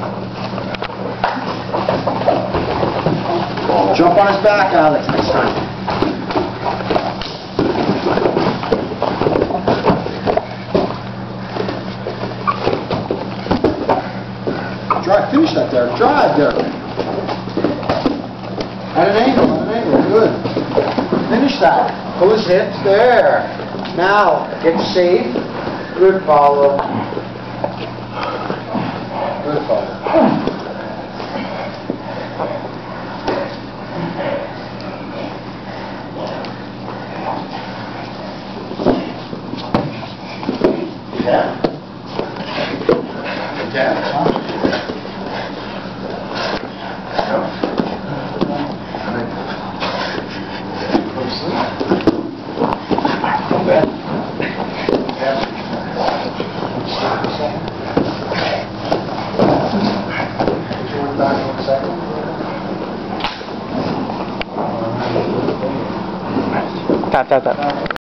Jump on his back, Alex, next time. Drive, finish that there. Drive there. At an angle, good. Finish that. Pull his hips, there. Now, get safe. Good, Paulo. Good, Paulo. Yeah. Yeah. Tap.